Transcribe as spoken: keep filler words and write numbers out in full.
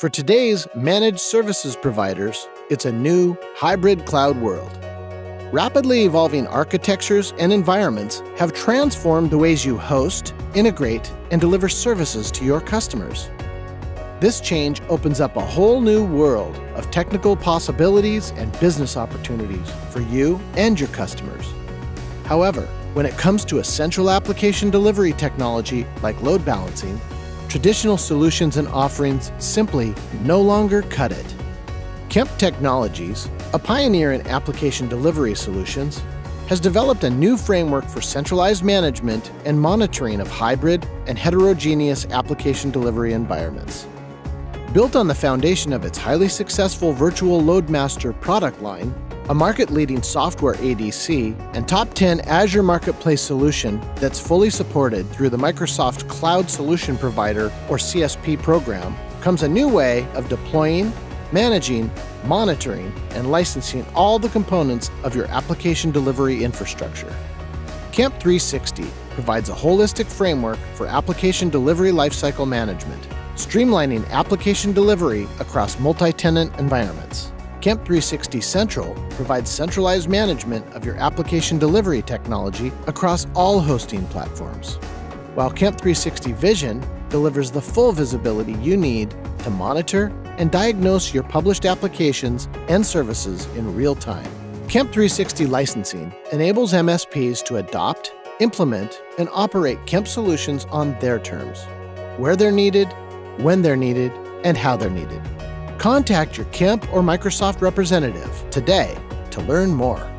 For today's managed services providers, it's a new hybrid cloud world. Rapidly evolving architectures and environments have transformed the ways you host, integrate, and deliver services to your customers. This change opens up a whole new world of technical possibilities and business opportunities for you and your customers. However, when it comes to a central application delivery technology like load balancing, traditional solutions and offerings simply no longer cut it. Kemp Technologies, a pioneer in application delivery solutions, has developed a new framework for centralized management and monitoring of hybrid and heterogeneous application delivery environments. Built on the foundation of its highly successful Virtual LoadMaster product line, a market-leading software A D C, and top ten Azure Marketplace solution that's fully supported through the Microsoft Cloud Solution Provider, or C S P program, comes a new way of deploying, managing, monitoring, and licensing all the components of your application delivery infrastructure. Kemp three sixty provides a holistic framework for application delivery lifecycle management, streamlining application delivery across multi-tenant environments. Kemp three sixty Central provides centralized management of your application delivery technology across all hosting platforms, while Kemp three sixty Vision delivers the full visibility you need to monitor and diagnose your published applications and services in real time. Kemp three sixty Licensing enables M S Ps to adopt, implement, and operate Kemp solutions on their terms, where they're needed, when they're needed, and how they're needed. Contact your Kemp or Microsoft representative today to learn more.